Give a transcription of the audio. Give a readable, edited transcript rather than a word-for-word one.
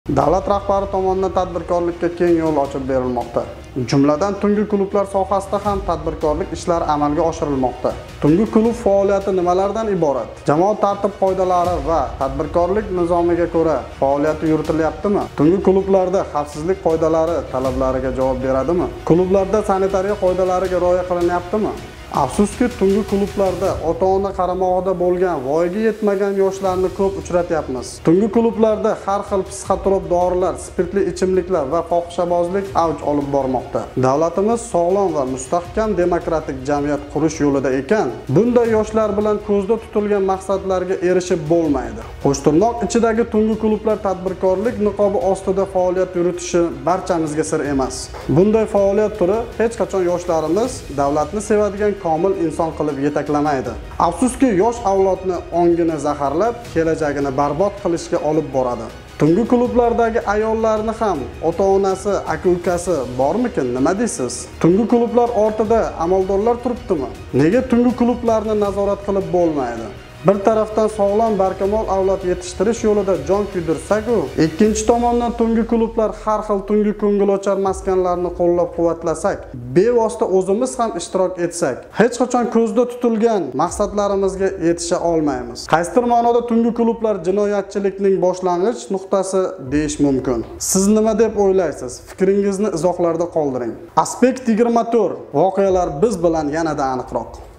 Davlat rahbari tomonidan tadbirkorlikka keng yo'l ochib berilmoqda. Jumladan tungi klublar sohasida ham tadbirkorlik ishlari amalga oshirilmoqda. Tungi klub faoliyati nimalardan iborat? Jamoat tartib qoidalari va tadbirkorlik nizomiga ko'ra faoliyati yuritilyaptimi? Tungi klublarda xavfsizlik qoidalari talablariga javob beradimi? Klublarda sanitariya qoidalariga rioya qilinyaptimi? Afsuski, tungi klublarda ota-ona qaramog'ida bo'lgan voyaga yetmagan yoshlarni ko'p uchratyapmiz. Tungi klublarda har xil psixotrop dorilar, spirtli ichimliklar va fohishabozlik avj olib bormoqda. Davlatimiz sog'lom va mustahkam demokratik jamiyat qurish yo'lida ekan, bunday yoshlar bilan ko'zda tutilgan maqsadlarga erishib bo'lmaydi. Qo'shtirnoq ichidagi tungi klublar tadbirkorlik niqobi ostida faoliyat yuritishi barchamizga sir emas. Bunday faoliyat turi hech qachon yoshlarimiz davlatni sevadigan komil inson qilib yetaklamaydi. Afsuski, yosh avlodni ongini zaharlab, kelajagini barbod qilishga olib boradi. Tungi klublardagi ayollarni ham ota-onasi, aka-ukasi bormikin, nima deysiz? Tungi klublar ortida amaldorlar turibdimi? Nega tungi klublarni nazorat qilib bo'lmaydi? Bir tarafdan sog'lom barkamol avlod yetishtirish yo'lida jon kuydirsak-ku, ikkinchi tomondan tungi klublar har xil tungi ko'ngilochar maskanlarni qo'llab-quvvatlasak, bevosita o'zimiz ham ishtirok etsak, hech qachon ko'zda tutilgan maqsadlarimizga yetisha olmaymiz. Qaysidir ma'noda tungi klublar jinoyatchilikning boshlang'ich nuqtasi deyish mumkin. Siz nima deb o'ylaysiz? Fikringizni izohlarda qoldiring. Aspekt 24. Voqealar biz bilan yanada aniqroq.